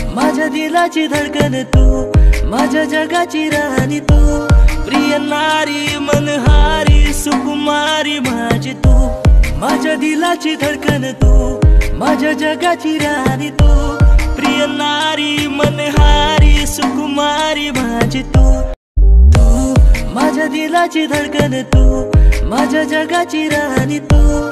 माझ्या दिलाची धडकन तू, माझ्या जगाची राणी तू, प्रिय नारी मनहारी सुकुमारी माझी तू, माझ्या दिलाची धडकन तू, माझ्या जगाची राणी तू, प्रिय नारी मनहारी सुकुमारी माझी तू, तू माझ्या दिलाची धडकन तू, माझ्या जगाची राणी तू।